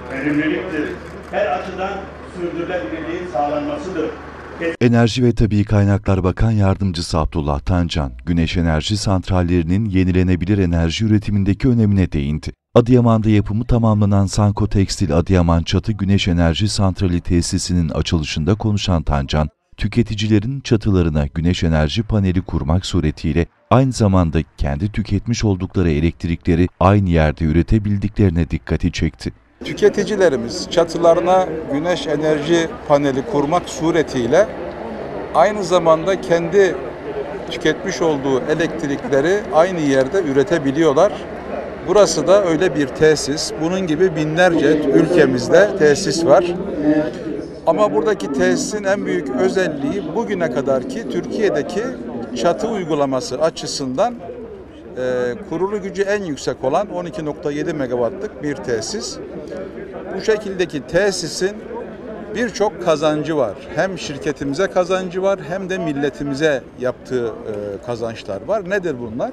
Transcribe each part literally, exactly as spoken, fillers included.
verimliliktir. Her açıdan sürdürülebilirliğin sağlanmasıdır. Enerji ve Tabii Kaynaklar Bakan Yardımcısı Abdullah Tancan, güneş enerji santrallerinin yenilenebilir enerji üretimindeki önemine değindi. Adıyaman'da yapımı tamamlanan Sanko Tekstil Adıyaman Çatı Güneş Enerji Santrali tesisinin açılışında konuşan Tancan, tüketicilerin çatılarına güneş enerji paneli kurmak suretiyle aynı zamanda kendi tüketmiş oldukları elektrikleri aynı yerde üretebildiklerine dikkati çekti. Tüketicilerimiz çatılarına güneş enerji paneli kurmak suretiyle aynı zamanda kendi tüketmiş olduğu elektrikleri aynı yerde üretebiliyorlar. Burası da öyle bir tesis. Bunun gibi binlerce ülkemizde tesis var. Ama buradaki tesisin en büyük özelliği bugüne kadarki Türkiye'deki çatı uygulaması açısından e, kurulu gücü en yüksek olan on iki nokta yedi megawattlık bir tesis. Bu şekildeki tesisin birçok kazancı var. Hem şirketimize kazancı var hem de milletimize yaptığı e, kazançlar var. Nedir bunlar?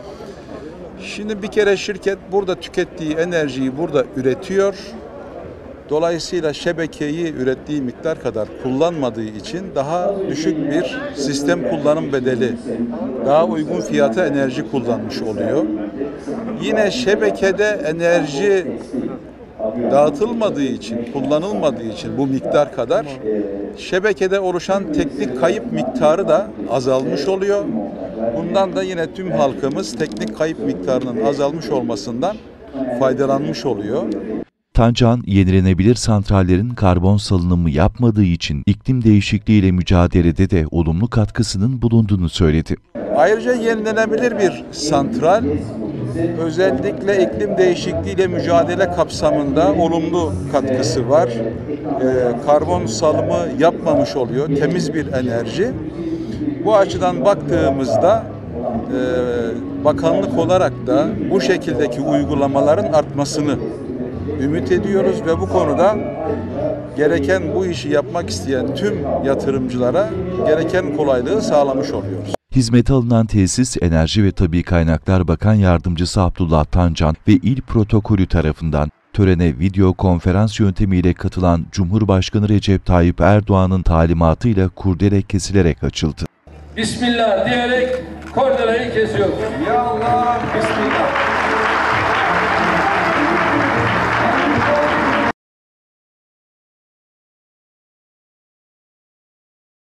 Şimdi bir kere şirket burada tükettiği enerjiyi burada üretiyor. Dolayısıyla şebekeyi ürettiği miktar kadar kullanmadığı için daha düşük bir sistem kullanım bedeli, daha uygun fiyata enerji kullanmış oluyor. Yine şebekede enerji dağıtılmadığı için, kullanılmadığı için bu miktar kadar şebekede oluşan teknik kayıp miktarı da azalmış oluyor. Bundan da yine tüm halkımız teknik kayıp miktarının azalmış olmasından faydalanmış oluyor. Tancan, yenilenebilir santrallerin karbon salınımı yapmadığı için iklim değişikliğiyle mücadelede de olumlu katkısının bulunduğunu söyledi. Ayrıca yenilenebilir bir santral özellikle iklim değişikliğiyle mücadele kapsamında olumlu katkısı var. Ee, karbon salımı yapmamış oluyor, temiz bir enerji. Bu açıdan baktığımızda e, bakanlık olarak da bu şekildeki uygulamaların artmasını ümit ediyoruz ve bu konuda gereken bu işi yapmak isteyen tüm yatırımcılara gereken kolaylığı sağlamış oluyoruz. Hizmete alınan tesis, Enerji ve Tabii Kaynaklar Bakan Yardımcısı Abdullah Tancan ve İl Protokolü tarafından törene video konferans yöntemiyle katılan Cumhurbaşkanı Recep Tayyip Erdoğan'ın talimatıyla kurdele kesilerek açıldı. Bismillah diyerek kordeleyi kesiyoruz. Ya Allah, Bismillah.